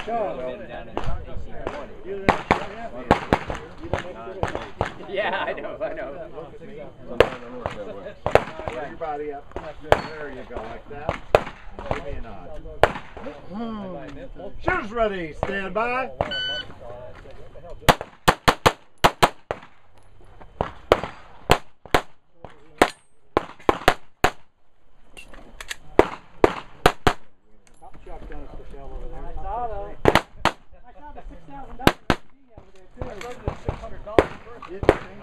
Yeah, I know. Bring your body up. There you go, like that. Give me a nod. Shooters ready. Stand by. I saw the $6,000 over there too. I wrote the $600 first.